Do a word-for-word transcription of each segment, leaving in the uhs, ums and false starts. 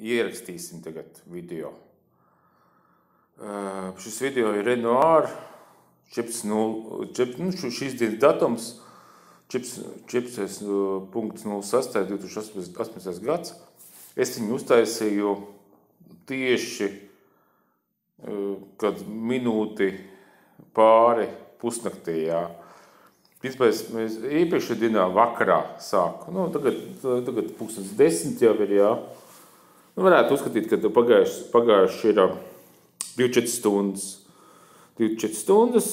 ierakstīsim tagad video. Uh, šis video ir Renoir četrdesmit nulle, nu, šīs dienas datums četrpadsmit nulle seši divi tūkstoši astoņpadsmitais gads. Es viņu uztaisīju tieši uh, kad minūti pāri pusnaktī, jā. Principā es, mēs iepriekšējā dienā vakarā sāku. Nu, tagad, tagad pulkstens desmit jau ir, jā. Nu, varētu uzskatīt, ka pagājuši, pagājuši ir divdesmit četras stundas. divdesmit četras stundas,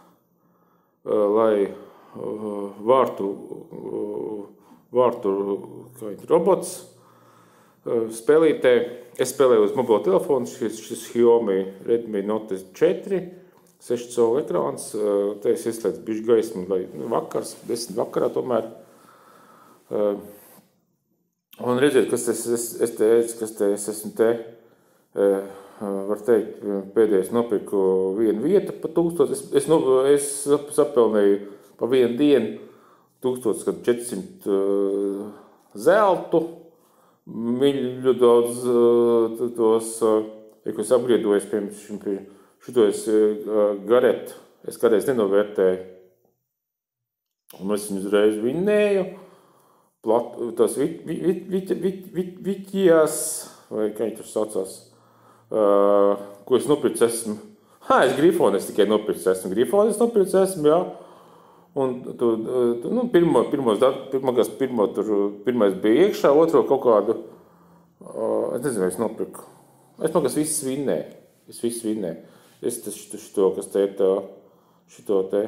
lai vārtu, vārtu robots spēlītē. Es spēlēju uz mobilo telefonu, šis, šis Xiaomi Redmi Note četri, seši colu ekrāns. Te es ieslēdzu bišķi gaismu, lai vakars, desmit vakarā tomēr. Un redziet, kas es, es, es te, kas te, es esmu te, var teikt, pēdējais nopirku vienu vietu pa tūkstotis. Es, es, nu, es sapelnēju pa vienu dienu tūkstotis četrsimt uh, zeltu, miļu daudz uh, tos, uh, ja, ko es apgriedoju, piemēram, šito es uh, garetu, es kādreiz nenovērtēju. Un es viņu uzreiz vinnēju, plat, tās vit, vit, vit, vit, vit, vitijās, vai kā viņi tur saucās, Uh, ko es nopircu esmu. Ha, es grifonu es tikai nopircu esmu. Grifonu es nopircu esmu, jā. Un tu, tu nu, pirmo, pirmos, pirmās, pirmo, tur, pirmais bija iekšā, otro kaut kādu, uh, es nezinu, es nopirku. Es man kas viss vinnēju. Es viss vinnēju. Es tas šito, kas te ir tā, šito te,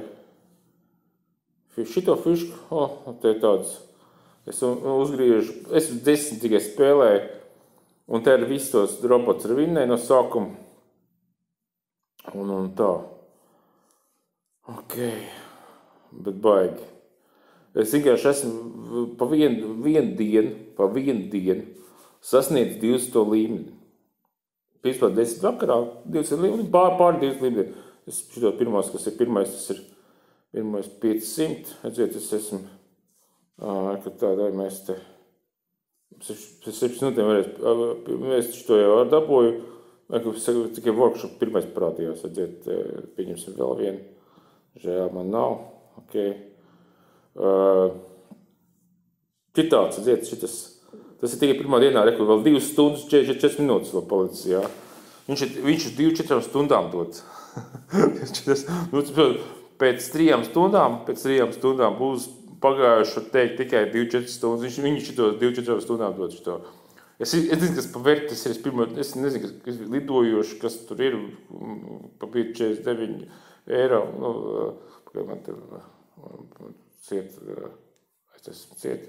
šito fišku, oh, te ir tāds. Es uzgriežu, es desmit tikai spēlēju. Un te ir viss tos robots ar vinnēju no sākuma. Un, un tā. Ok. Bet baigi. Es vienkārši esmu pa vienu, vienu dienu, pa vienu dienu sasniedz divdesmit līmeni. Principā desmit vakarā, divdesmit līmeni, pār, pār divdesmit līmeni. Es šito pirmās, kas ir pirmais, tas ir pirmais piecsimt. Redziet, es esmu, ā, kad tādā mēs te... Pēc septiņas minūtēm varēs, mēs šito jau ar dabūju, tikai workshop pirmais parādījās, redziet, pieņemsim vēl vienu, žēl man nav, ok. Uh, šitāds, redziet, šitas, tas ir tikai pirmā dienā, reku, vēl divas stundas, četrdesmit četras minūtes vēl palicis, jā. Viņš ir, viņš ir divdesmit četrām stundām dots. Pēc trijām stundām, pēc trijām stundām būs pagājuši teikt tikai divdesmit četras stundas. Viņš, viņš šito divdesmit četrām stundām dod šito. Es, es nezinu, kas pa vērtis ir. Es, pirmo, es nezinu, kas, kas lidojoši, kas tur ir. Pa četrdesmit deviņi eiro. Nu, pagaid man te ciet. Es esmu ciet.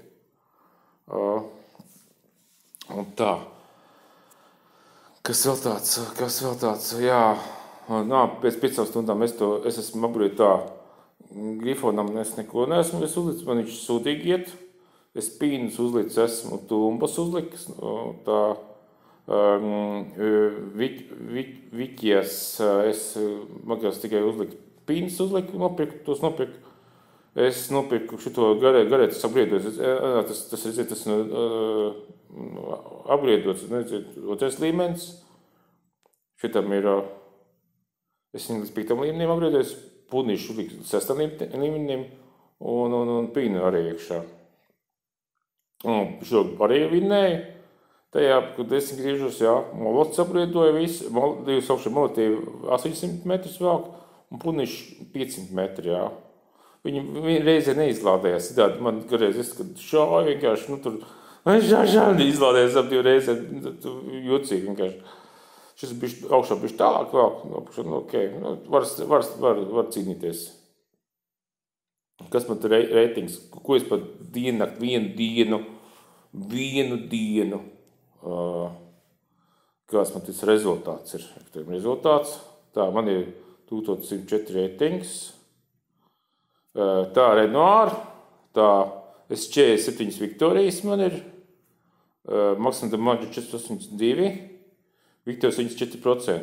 Un tā. Kas vēl tāds? Kas vēl tāds? Jā. Nā, pēc piecām stundām es to, es esmu apgriezt tā. Grifonam es neko neesmu, es uzlicu, man viņš sūtīgi iet. Es pīnus uzlicu, esmu tumbas uzlikas, tā um, vit, vit, vitijas, es magās tikai uzliku pīnus uzliku, nopirku, tos nopirku. Es nopirku šito garē, garētas apgriedots, tas, tas, redziet, tas uh, apgriedots, redziet, otrais līmenis. Šitam ir, es viņu līdz piektam līmenim apgriedots, pūdnīšu uzliku sestam līmenim un, un, un pīnu arī iekšā. Un šo arī vinnēju. Tajā, kad es griežos, jā, molots apgriedoja visu, divas augšā molotī astoņsimt metrus vēl un pūdnīšu piecsimt metri, jā. Viņi, viņi reizē neizlādējās, citādi man reiz es, kad šāju vienkārši, nu tur, žā, žā, izlādējās ap divu reizē, jocīgi vienkārši. Šis bišķi, augšā bišķi tālāk vēl, nu, ok, nu, var, var, var, var cīnīties. Kas man tur reitings, ko es pat diennakt, vienu dienu, vienu dienu, uh, kāds man tas rezultāts ir. Rezultāts, tā, man ir tūkstoš simt četri reitings, uh, tā Renoir, tā es četrdesmit septiņas Viktorijas man ir, uh, maksimum damage četrdesmit divi. Viktorijas viņas četri procenti.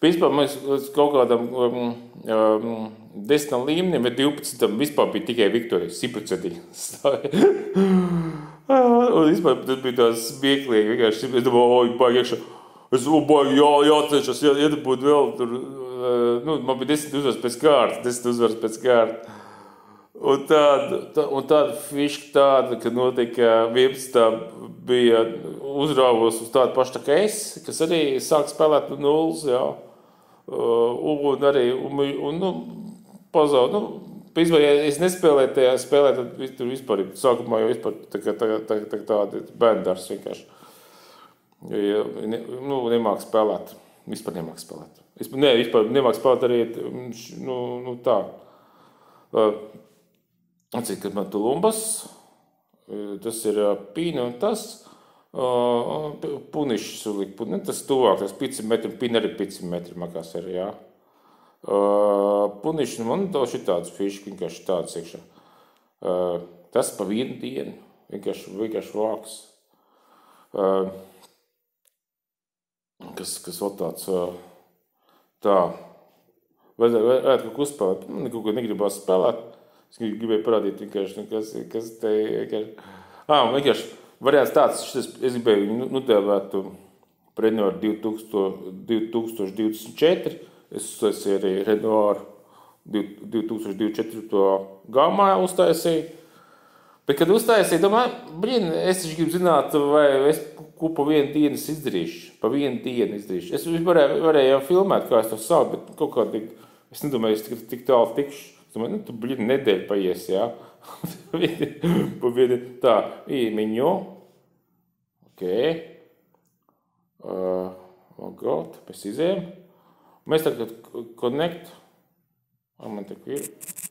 Vispār mēs kaut kādam um, um, desmitam līmenim vai divpadsmitam vispār bija tikai Viktorija simtprocentīgi. Un vispār tas bija tās smieklīgi. Vienkārši es domāju, oi, baigi iekšā. Es domāju, jā, jācenšas, jā, iedabūt vēl tur. Nu, man bija desmit uzvaras pēc kārtas, desmit uzvaras pēc kārtas. Un tāda, tā, un tāda fiška tāda, ka notika vienpadsmitā bija uzrāvos uz tādu pašu tā kā es, kas arī sāk spēlēt no nulles, jā. Un arī, un, un nu, pazaud, nu, Pīsmā, ja es nespēlēju tajā spēlē, tad tur vispār, sākumā jau vispār tā kā tā, tā, tā, tādi bērndars vienkārši. Ja, ne, nu, nemāk spēlēt. Vispār nemāk spēlēt. Vispār, ne, vispār nemāk spēlēt arī, nu, nu tā. Atcīt, kad man Tulumbas, tas ir Pīna un tas, Punišs ulik, tas tuvāk, tas pieci metri, Pīna arī pieci metri makās arī, jā. Uh, Punišs, man to šitāds fiški, vienkārši tāds iekšā. Uh, tas pa vienu dienu, vienkārši, vienkārši vāks. Uh, kas, kas vēl tāds, uh, tā, vajadzētu kaut ko uzspēlēt. Man kaut ko negribās spēlēt. Es gribēju parādīt vienkārši, kas, kas te vienkārši. Ā, vienkārši, variants tāds, šitas, es gribēju notēvēt Renoir divi tūkstoši divdesmit četri. Es uztaisīju arī Renoir divi tūkstoši divdesmit četri gamā uztaisīju. Bet, kad uztaisīju, domāju, blin, es taču gribu zināt, vai es ko pa vienu dienu izdarīšu. Pa vienu dienu izdarīšu. Es varēju, varēju jau filmēt, kā es to savu, bet kaut kā tik, es nedomāju, es tik, tik tālu tikšu. Es domāju, nu, tu, blin, nedēļu paies, jā. Pa vienu, tā, īmiņu. Ok. Uh, oh God, pēc izējām. Mēs tagad connect. Man tak ir.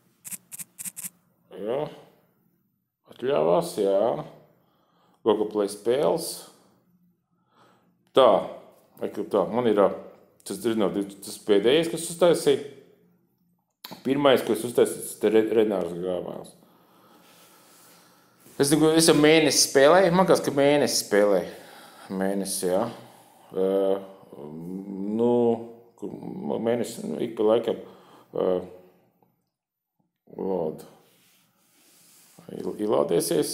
Jā. Atļāvās, jā. Google Play spēles. Tā. Tā. Man ir tas, tas pēdējais, kas uztaisīja. Pirmais, ko es uztaisīju, tas ir Renārs grāmās. Es, es jau mēnesi spēlēju. Man kāds, ka mēnesi spēlēju. Mēnesi, jā. Uh, nu... Mēnesi, nu, ik pa laikam uh, lād, ielādēsies.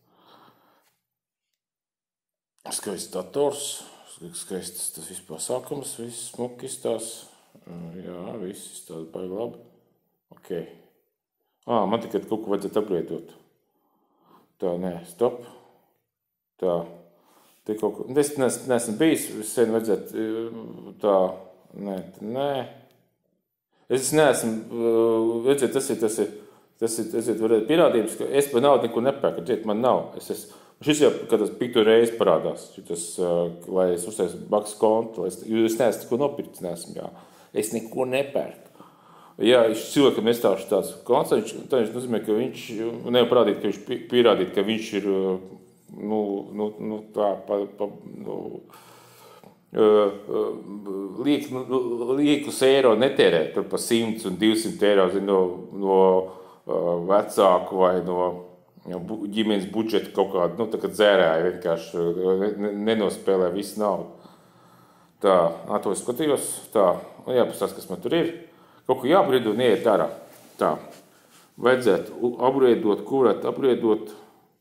Skaists dators, skaists tas viss pasākums, viss smuki izstās. Uh, jā, viss izstās baigi labi. Ok. Ā, man tikai kaut ko vajadzētu upgradeot. Tā, nē, stop. Tā. Te kaut ko, es neesmu bijis, sen vajadzētu tā. Nē, nē. Es neesmu, redziet, tas ir, tas ir, tas ir, tas ir, varētu pierādījums, ka es par naudu neko nepērku, redziet, man nav. Es esmu, šis jau, kad tas piktu reizi parādās, šitas, lai es uztaisu maksas kontu, es, jo es neesmu neko nopirkt, neesmu, jā. Es neko nepērku. Jā, cilvēkam nestāšu tāds konts, viņš, tā viņš nozīmē, ka viņš, nevar parādīt, ka viņš pierādīt, ka viņš ir, nu, nu, nu tā, pa, pa, nu, Liek, liekus eiro netērē, tur pa simts un divsimt eiro zin, no, no vecāku vai no ģimenes budžeta kaut kādu, nu, tā kā dzērāja vienkārši, nenospēlē visu naudu. Tā, ā, to es skatījos, tā, nu, jāpasās, kas man tur ir. Kaut ko jāabriedo un ieiet ārā. Tā, vajadzētu abriedot, ko varētu abriedot.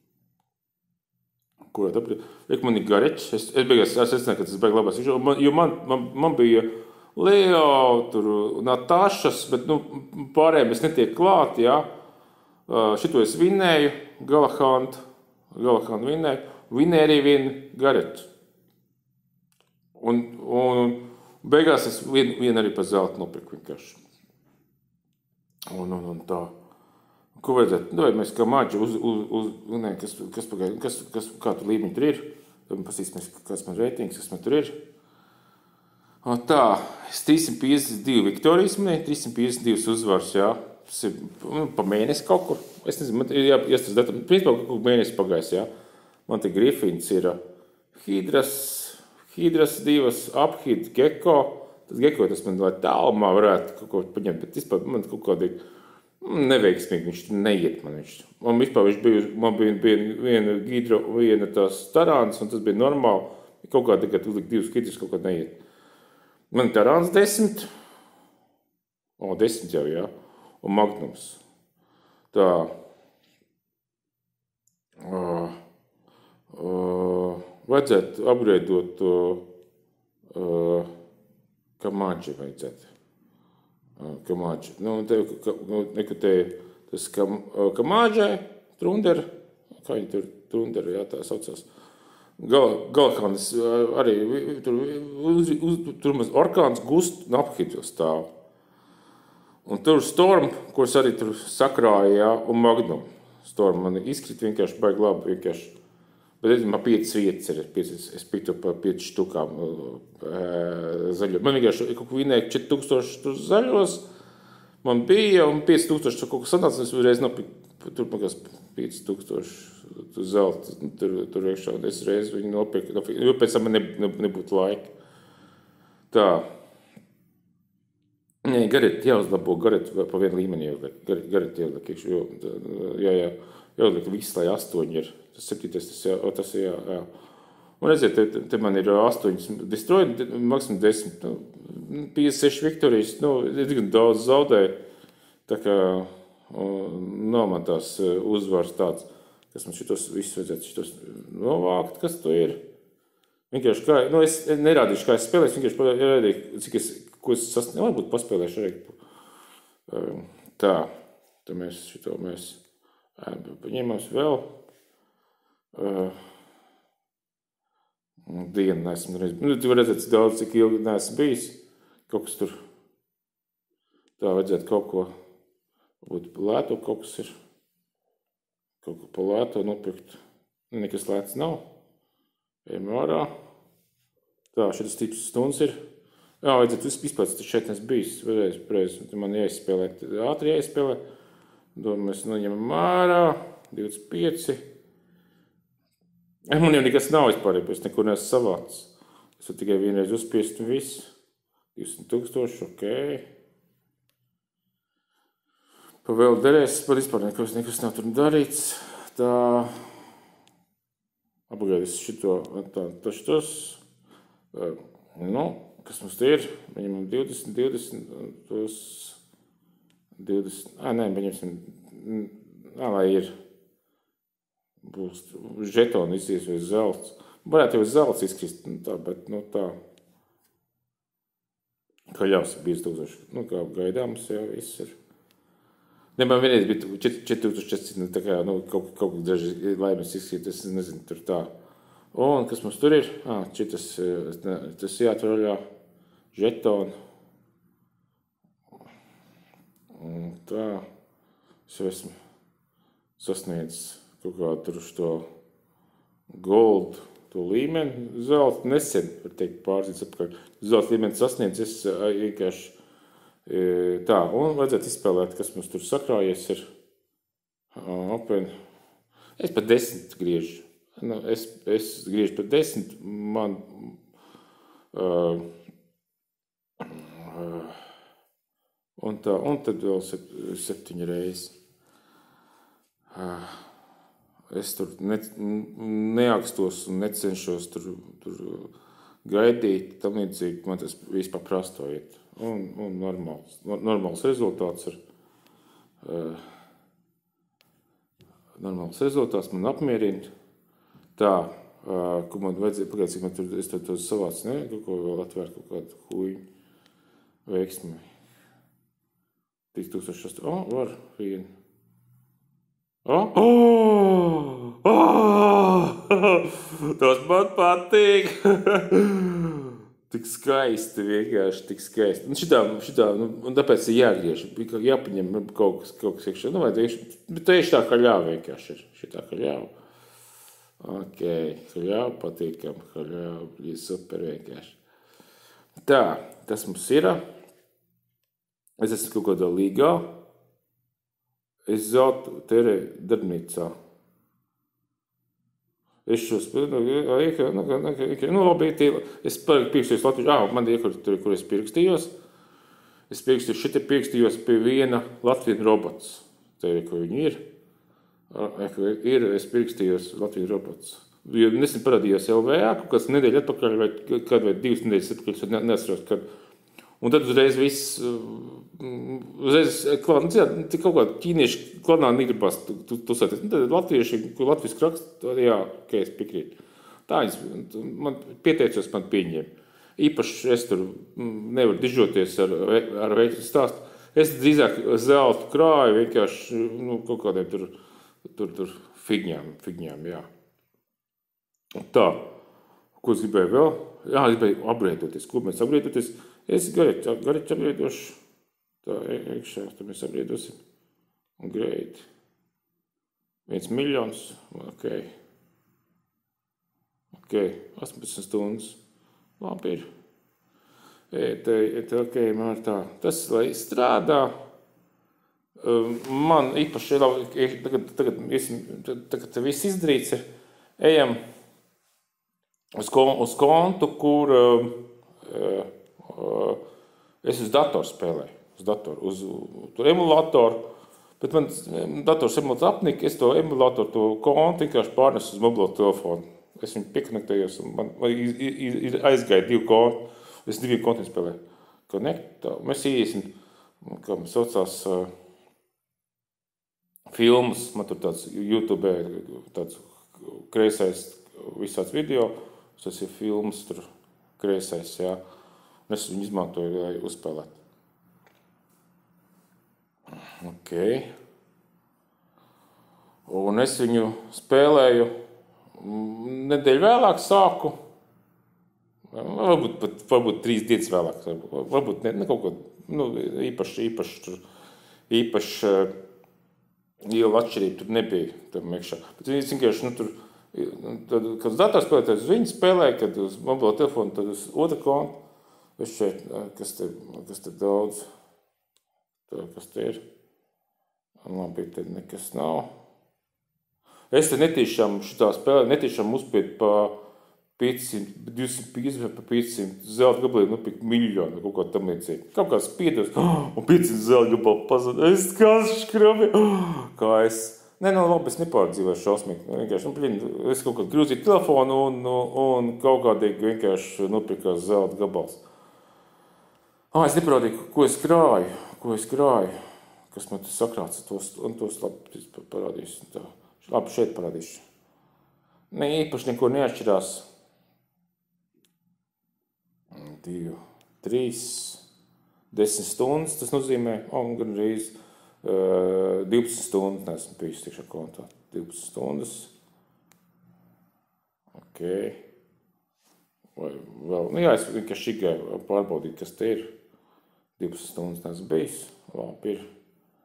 Ko varētu abriedot? Liek, man ir gareķis. Es, es beigās secināju, ka tas beig labās. Jo man, man, man bija Leo, tur Natašas, bet nu, pārējiem es netiek klāt, jā. Šito es vinnēju, Galahāntu, Galahāntu vinnēju. Vinnēju arī vienu gareķi. Un, un beigās es vienu, vienu arī pa zeltu nopirku vienkārši. Un, un, un tā. Ko vajadzētu? Nu, vai mēs kā maģi uz, uz, uz ne, kas, kas pagaid, kas, kas, kā tu līmeņi tur ir? Tad man pasīsimies, kāds man reitings, kas man tur ir. O, tā, es trīssimt piecdesmit divi Viktorijas minēju, trīssimt piecdesmit divi uzvars, jā. Tas ir nu, pa mēnesi kaut kur. Es nezinu, man ir jāstas datu. Principā kaut kur mēnesi pagājis, jā. Man te Grifins ir Hidras, Hidras divas, Uphid, Gecko. Tas Gecko, tas man lai tālumā varētu kaut ko paņemt, bet vispār man kaut kādīgi neveiksmīgi, viņš neiet man viņš. Man vispār viņš bija, man bija, bija viena gidro, viena tās tarāns, un tas bija normāli. Kaut kā tikai uzlikt divas gidras, kaut kā neiet. Man ir Tarants desmit. O, desmit jau, jā. Un Magnums. Tā. Uh, uh, vajadzētu upgradeot uh, Kamāģi vajadzētu. Uh, Kamāģi. Nu, te, ka, nu, neku te, tas kam, uh, Kamāģai, Trunder, kā viņi tur, Trunder, jā, tā saucās. Gal, Galkāns arī, tur, uz, uz, tur maz Orkāns gust un aphidu stāv. Un tur Storm, kuras arī tur sakrāja, jā, un Magnum. Storm man izkrit vienkārši baigi labi, vienkārši. Bet man piecas vietas ir, piecas, es piktu pa piecas štukām zaļo. Man vienkārši kaut ko vinēja četri tūkstoši tur zaļos, man bija, un pieci tūkstoši tur kaut ko sanāca, es uzreiz nopirku, tur man kas pieci tūkstoši tur zelta, tur, tur iekšā, un es reiz viņu nopirku, nopirku, jo pēc tam man ne, ne, nebūtu laika. Tā. Nē, Garet jāuzlabo, Garet pa vienu līmeni jau, Garet jāuzliek, jo, jā, jā, jāuzliek viss, lai astoņi ir, tas septītais, tas jā, tas jā, jā. Un redziet, te, te man ir astoņas destroy, maksimum desmit, nu, piecdesmit seši Viktorijas, nu, diezgan daudz zaudēju, tā kā nav man tās uzvaras tāds, kas man šitos visus vajadzētu šitos novākt, kas to ir. Vienkārši kā, nu, es nerādīšu, kā es spēlēšu, vienkārši parādīju, cik es, ko es sasniedzu, varbūt paspēlēšu arī. Tā, tad mēs šito mēs paņēmās vēl. Dienu neesmu reiz, nu, tu var redzēt, cik daudz, cik ilgi neesmu bijis. Kaut kas tur, tā vajadzētu kaut ko, varbūt lēto kaut kas ir. Kaut ko pa lēto nopirkt. Nekas lēts nav. Ejam ārā. Tā, šitas tips stundas ir. Jā, vajadzētu vispār, tas šeit nes bijis. Vēlreiz, preiz, man jāizspēlē, ātri jāizspēlē. Domāju, mēs noņemam ārā. divdesmit pieci. Man jau nekas nav vispār, es nekur neesmu savācis. Es varu tikai vienreiz uzspiest un viss. divdesmit tūkstoši, okei. Pa vēl derēs, pat vispār nekas, nekas nav tur darīts. Tā. Apagaidīs šito, tā, tā šitos. Nu, kas mums te ir? Viņam divdesmit, divdesmit, tos divdesmit, ā, nē, paņemsim, ā, lai ir, būs žetoni izies vai zelts. Varētu jau zelts izkrist, nu tā, bet, nu tā, kā ļaus ir bijis tūkstoši, nu kā gaidāms jau viss ir. Ne, man vienreiz bija četri tūkstoši četri, nu tā kā, nu, kaut, kaut kā daži laimes izkrīt, es nezinu, tur tā. Un, kas mums tur ir? Ā, šitas, tas jāatver vaļā žetoni. Un tā, es jau esmu sasniedzis kaut kā tur šo gold, to līmeni, zelta nesen, var teikt, pārzīts apkārt. Zelta līmeni sasniedz, es vienkārši tā, un vajadzētu izspēlēt, kas mums tur sakrājies ir. Open. Es pat desmit griežu. Nu, es, es griežu pat desmit, man uh, uh, un tā, un tad vēl sep, septiņi reizes. Uh, es tur ne, neakstos un necenšos tur, tur gaidīt, tam līdzīgi man tas vispār prastojiet. Un, un normāls, normāls rezultāts ir. Uh, normāls rezultāts man apmierina. Tā, uh, ko man vajadzēja, pagād, cik man tur, es tur, tur savāc, ne, kaut ko vēl atvērt, kaut kādu huīņu veiksmi. trīs tūkstoši astoņi, o, var, vienu. O, o, o, tas man patīk. Tik skaisti, vienkārši tik skaisti. Un šitā, šitā, nu, un tāpēc ir jāgriež, jāpaņem kaut kas, kaut kas iekšā. Nu, vai tieši, bet tieši tā kā ļāva vienkārši ir. Šitā kā ļāva. Ok, kā ļāva, patīkam, kā ļāva, ir super vienkārši. Tā, tas mums ir. Es esmu kaut kādā līgā. Es zeltu terēju darbnīcā. Es šos, nu, nu, labi, tie, es pierakstījos Latvijas, ā, man ir, kur, kur es pierakstījos. Es pierakstījos, šeit pierakstījos pie viena Latvijas robots. Te, ko viņi ir. Ir, es pierakstījos Latvijas robots. Jo nesen parādījos L V A, kaut kāds nedēļa atpakaļ, vai kādu vai divas nedēļas atpakaļ, es neatceros, kad Un tad uzreiz viss, uzreiz, klāt, nu, kaut kā ķīnieši klānā negribas tusēties. Nu, tad latvieši, kur latviešu rakst, jā, ok, es piekrītu. Tā viņas, man pieteicos, man pieņēma. Īpaši es tur nevaru dižoties ar, ar veiktu stāstu. Es drīzāk zeltu krāju vienkārši, nu, kaut kādiem tur, tur, tur figņām, figņām, jā. Tā, ko es gribēju vēl? Jā, es gribēju apbrēdoties. Ko mēs apbrēdoties? Es garīgi, garīgi apbrēdošu. Tā, iekšā, tad mēs apbrēdosim. Un great. Viens miljons, ok. Ok, astoņpadsmit stundas. Labi ir. Et, et, ok, man ir tā. Tas, lai strādā, man īpaši, tagad, tagad, tagad viss izdarīts ir, ejam uz, uz kontu, kur uh, uh, es uz datoru spēlēju. Uz datoru, uz tur emulatoru. Bet man dators emulatoru apnika, es to emulatoru, to kontu vienkārši pārnesu uz mobilo telefonu. Es viņu piekonektējos un man, man ir aizgāja divu kontu. Es diviem kontiem spēlēju. Connect, tā. Mēs iesim, kā mēs saucās, uh, filmas. Man tur tāds YouTube, tāds kreisais visāds video. Tas ir filmas tur kreisais, jā. Un es viņu izmantoju, lai uzspēlētu. Ok. Un es viņu spēlēju. Nedēļu vēlāk sāku, varbūt, pat, varbūt trīs dienas vēlāk, varbūt ne, ne kaut ko nu, īpaši, īpaši, īpaši liela atšķirība tur nebija tam iekšā. Bet viņi vienkārši, nu, tur, tad, kad uz datoru spēlēju, tad uz viņu spēlēju, kad uz mobilo telefonu, tad uz otru kontu. Es šeit, kas te, kas te daudz, tā, kas te ir, labi, te nekas nav. Es te netīšām šitā spēlē, netīšām uzspiedu pa piecsimt, divsimt piecdesmit, pa piecsimt zelta gabaliem, nu, pie miljonu, kaut kā tam līdzīgi. Kaut kā spiedos, un piecsimt zelta gabalu pazada. Es kā škrabi, kā es, ne, nu, labi, es nepārdzīvēju šausmīgi. Vienkārši, nu, blin, es kaut kā grūzīju telefonu un, un kaut kādīgi vienkārši nopirkās zelta gabals. Ā, es neparādīju, ko es krāju, ko es krāju, kas man tas sakrāts, tos, un tos labi parādīšu tā. Labi, šeit parādīšu. Ne, īpaši neko neatšķirās. Divi, trīs, desmit stundas, tas nozīmē, un gan reiz uh, divpadsmit stundas, neesmu bijis tiekšā kontā. divpadsmit stundas. Ok. Vai vēl, nu jā, es vienkārši gāju pārbaudīt, kas te ir. divpadsmit stundas neesmu bijis. Labi ir.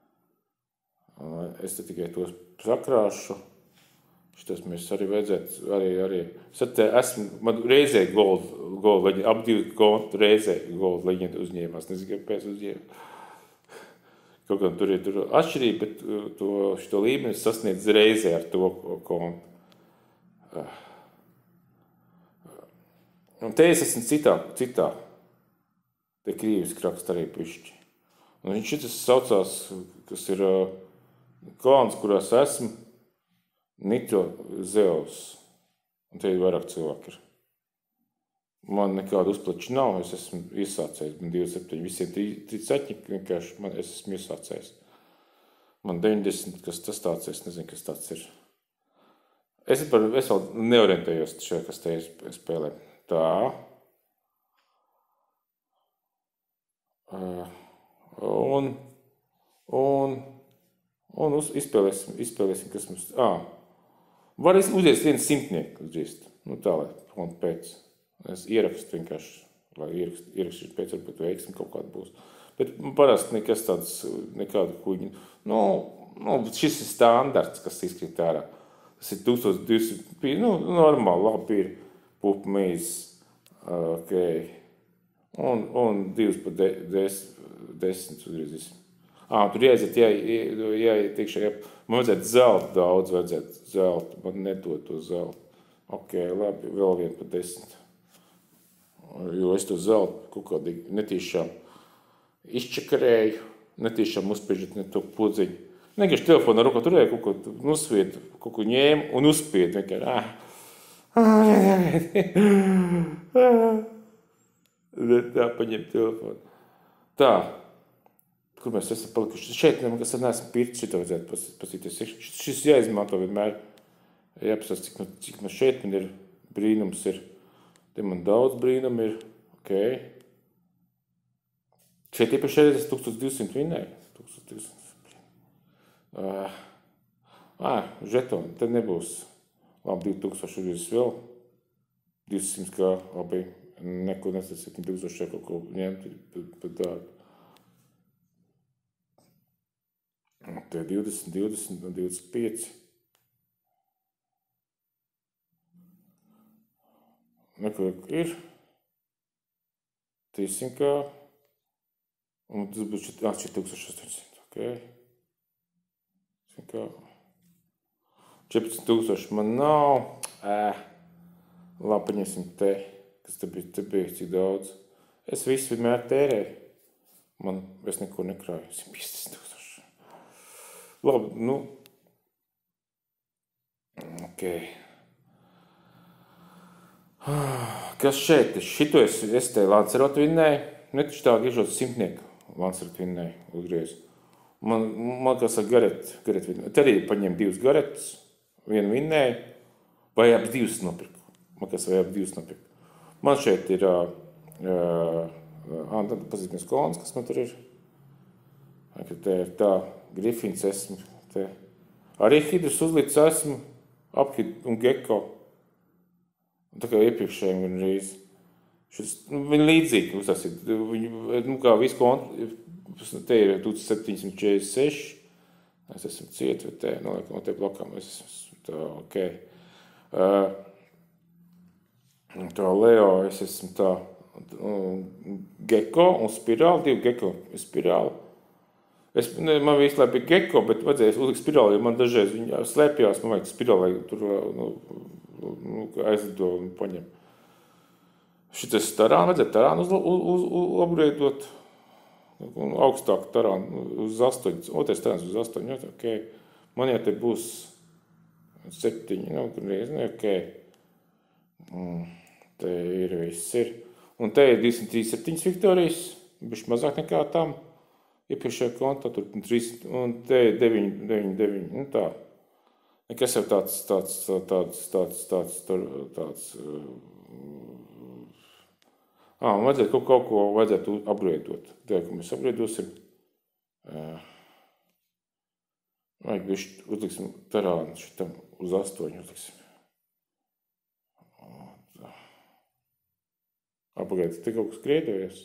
Es te tikai tos sakrāšu. Šitas mēs arī vajadzētu, arī, arī. Es te esmu, man reizē gold, gold leģenda, ap divi kontu reizē gold leģenda uzņēmās. Nezinu, kāpēc uzņēmā. Kaut kā tur ir tur atšķirība, bet to, šito līmeni sasniedz reizē ar to kontu. Un te es esmu citā, citā. Te krīviski rakst arī pišķi. Un viņš šitas saucās, kas ir klāns, kurās esmu, Nitro Zeus. Un te ir vairāk cilvēki. Man nekāda uzplača nav, es esmu iesācējis. Man divdesmit septiņi, visiem trīs ceķņi, vienkārši man, es esmu iesācējis. Man deviņdesmit, kas tas tāds, es nezinu, kas tāds ir. Es, par, es vēl neorientējos šajā, kas te ir spēlē. Tā. Un, un, un uz, izspēlēsim, izspēlēsim, kas mums... Ā, var uzdziest viens simtnieku uzdziest. Nu tā, lai un pēc. Es ierakstu vienkārši, lai ierakstu, ierakstu pēc, varbūt veiksmi kaut kāda būs. Bet parasti nekas tāds, nekāda kuģi. Nu, nu, šis ir standarts, kas izkrīt ārā. Tas ir tūkstoš divsimt, nu, normāli, labi ir pupa mīzes. Ok. Un, un divas pa de, des, desmit uzgriezīsim. Ā, tur jāiziet, jā, jā, tiekšā, jā. Man vajadzētu zelta daudz, vajadzētu zelta. Man nedod to zelta. Ok, labi, vēl vien pa desmit. Jo es to zeltu kaut kādīgi netīšām izčakarēju, netīšām uzspiežot ne to podziņu. Vienkārši telefonā rokā turēju, kaut ko nosvietu, kaut ko ņēmu un uzspiedu. Vienkārši, ah. Tā paņem telefonu. Tā. Kur mēs esam palikuši? Šeit nekas neesam pirts, šito vajadzētu pasīties. Šis jāizmanto vienmēr. Jāpasās, cik, cik man šeit man ir brīnums ir. Te man daudz brīnum ir. Ok. Šeit iepriekšējā reizes tūkstoš divsimt vinnēja. tūkstoš divsimt. Uh, ah, žetoni, te nebūs. Labi, divi tūkstoši ir vēl. divsimt kā, labi, neko nesas, septiņi tūkstoši kaut ko ņemt par tādu. Te divdesmit, divdesmit un divdesmit pieci. Neko ir. trīssimt kā. Un tas būs četri tūkstoši astoņsimt. Ok. Kā. četrpadsmit tūkstoši man nav. Ē. Labi, paņemsim te. Kas te bija, te bija cik daudz. Es visu vienmēr tērēju. Man es neko nekrāju. simt piecdesmit tūkstoši. Labi, nu. Ok. Kas šeit? Šito es, es te Lancerotu vinnēju. Netaču tā griežot simtnieku Lancerotu vinnēju uzgriezu. Man, man kas ar Garet, Garet vinnēju. Te arī paņem divas Garetus, vienu vinnēju, vai ap divas nopirku. Man kas vai ap divas nopirku. Man šeit ir, uh, uh, tad pazīstamies kolons, kas man tur ir. Te ir tā, Grifins esmu, te. Arī hidrus uzlicis esmu, aphid un geko. Tā kā iepriekšējiem gan reiz. Šis, nu, viņi līdzīgi uzsāsīt. Viņi, nu, kā visu kontu, te ir tūkstoš septiņsimt četrdesmit seši. Es esmu ciet, vai te, nu, no te blokām, es esmu tā, ok. Uh, tā Leo, es esmu tā, um, geko un spirāli, divi geko un spirāli. Es, ne, man visu laiku bija geko, bet vajadzēja uzlikt spirāli, jo man dažreiz viņa slēpjās, man vajag spirāli, lai tur, nu, nu, aizlido un paņem. Šitas tarānu, vajadzētu tarānu uz, uz, uz, upgradeot, un augstāku tarānu uz astoņi, otrais tarāns uz astoņi, ok. Man jau te būs septiņi, nu, reiz, ne, ok. Mm, te ir viss ir. Un te ir divsimt trīsdesmit septiņas Viktorijas, bišķi mazāk nekā tam. Iepriekšējā kontā tur trīs, un te ir deviņi, deviņi, deviņi, nu tā. Nekas jau tāds, tāds, tāds, tāds, tāds, tāds, tāds, ā, un vajadzētu kaut, kaut ko vajadzētu upgradeot. Tā, ko mēs upgradeosim, vajag bišķi uzliksim tarānu šitam uz astoņu uzliksim. Apagaid, te kaut kas grēdojas.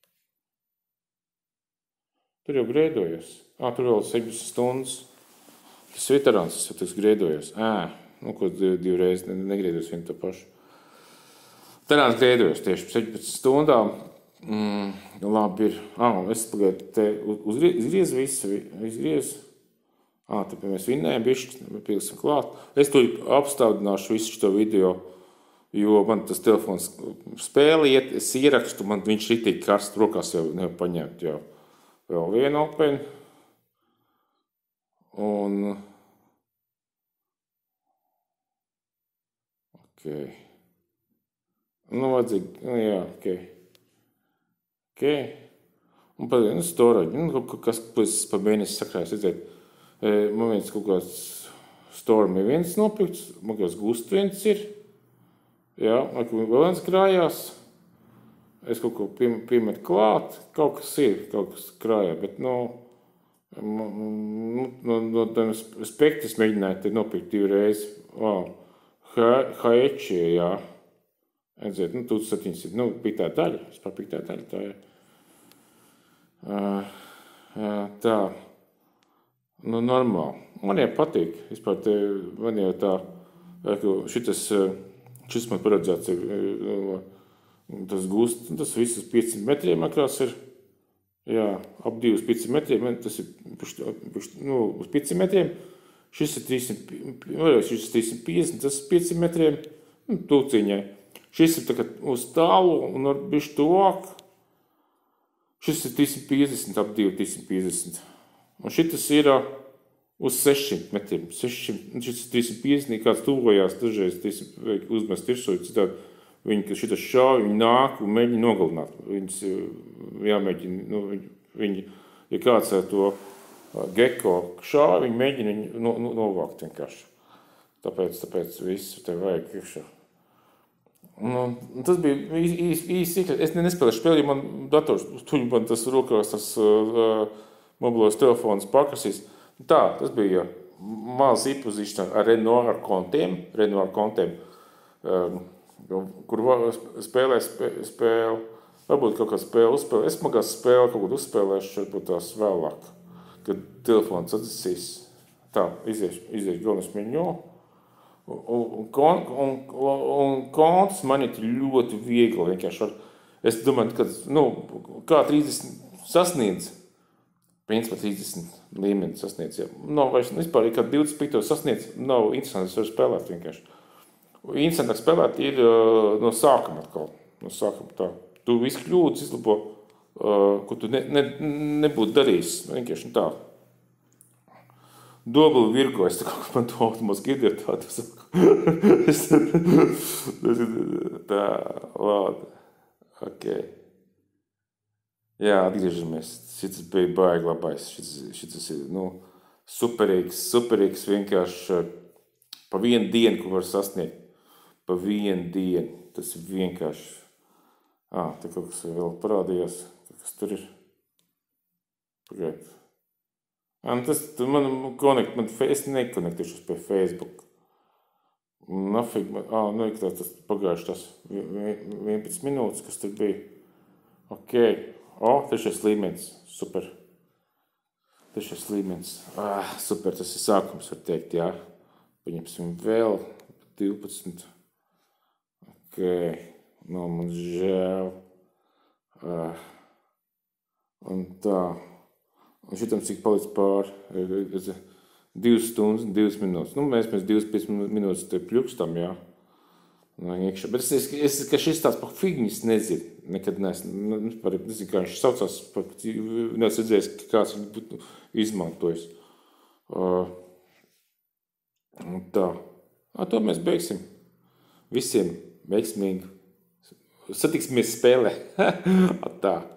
Tur jau grēdojas. Ā, tur vēl septiņdesmit stundas. Tas veterāns, tas jau tas grēdojas. Ā, nu, ko divreiz negrēdojas vienu to pašu. Tarāns grēdojas tieši septiņpadsmit stundām. Mm, labi ir. Ā, es pagaidu te uzgriez visu, izgriez. Ā, te mēs vinnējam bišķi, pilsim klāt. Es tur apstādināšu visu šo video, jo man tas telefons spēle iet, es ierakstu, man viņš ritīgi karst rokās jau nevar paņemt jau. Vēl vienu open. Un... Ok. Nu, vajadzīgi, nu jā, ok. Ok. Un pat, nu, storage, nu, kas, ko es pa mēnesi sakrāju, redzēt. Man viens kaut kāds storm ir viens nopirkts, man kāds gust viens ir. Jā, man vēl viens krājās. Es kaut ko piemetu klāt, kaut kas ir, kaut kas krājā, bet, nu, no, no tādiem spektras mēģināju te nopirkt divu reizi. Wow. Haeči, jā. Edzēt, nu, tūkstoš septiņsimt, nu, piktā daļa, vispār piktā daļa, tā ir. Uh, uh, tā, nu, normāli. Man jau patīk, vispār te, man jau tā, šitas, šis man paredzēts ir, uh, tas gust, tas visas piecsimt metriem akrās ir, jā, ap divus piecsimt metriem, tas ir, nu, uz piecsimt metriem, šis ir trīssimt, šis ir trīssimt piecdesmit, tas ir piecsimt metriem, nu, tūciņai. Šis ir tagad uz tālu un ar bišķi tuvāk, šis ir trīssimt piecdesmit, ap divi trīssimt piecdesmit. Un šitas ir uz sešsimt metriem, sešsimt, šis ir trīssimt piecdesmit, kāds tuvojās, dažreiz trīssimt uzmest virsū, citādi. viņi, ka šitas šauj, viņi nāk un mēģina nogalināt. Viņus jāmēģina, nu, viņi, viņi, ja kāds ar to geko šauj, viņi mēģina viņu no, no, novākt vienkārši. Tāpēc, tāpēc visu te vajag iekšā. Nu, tas bija īsti īsti. Es nespēlēju spēli, ja man dators, tuņi man tas rokās, tas uh, mobilos telefons pakrasīs. Tā, tas bija maz īpazīšana ar Renault ar kontiem, Renault ar kontiem, um, kur spēlē spēli, varbūt kaut kā spēle uzspēlē. Es magās spēli kaut kur uzspēlēšu, varbūt tās vēlāk, kad telefons atsisīs. Tā, iziešu, iziešu galvenais meņo. Un, un, un, un kontus man ir ļoti viegli vienkārši. Es domāju, ka nu, kā trīsdesmit sasniedz, principā trīsdesmit līmeni sasniedz. Ja. Nav vairs, vispār, kā divdesmit piekto sasniedz, nav interesanti, es varu spēlēt vienkārši. Interesantāk spēlēt ir no sākuma atkal. No sākuma tā. Tu visu kļūdas izlabo, ko tu ne, ne, nebūtu darījis. Vienkārši tā. Doblu virgo, es tā kā man to automās girdēju tādu saku. Tā, labi. Ok. Jā, atgriežamies. Šitas bija baigi labais. Šitas, šitas ir, nu, superīgs, superīgs vienkārši pa vienu dienu, ko var sasniegt. Pa vienu dienu. Tas ir vienkārši. Ā, te kaut kas vēl parādījās. Kas tur ir? Pagaid. Ā, tas, man konekt, man, es nekonektēšos pie Facebook. Nafig, man, ā, nu, tas, tas pagājuši tas vienpadsmit minūtes, kas tur bija. Ok. O, trešais līmenis. Super. Trešais līmenis. Ah, super, tas ir sākums, var teikt, jā. Paņemsim vēl divpadsmit. Ok. No, man žēl. Ah. Un tā. Un šitam cik palic pār. Divas stundas, divas minūtes. Nu, mēs mēs divas piecas minūtes te pļukstam, jā. No, iekšā. Bet es, es, es ka šis tāds pa figņas nezinu. Nekad neesmu, nezinu, kā viņš saucās, neesmu redzējis, kāds viņš būtu izmantojis. Uh, tā. A, to mēs beigsim. Visiem veiksmīgi. Satiksimies spēlē. Tā.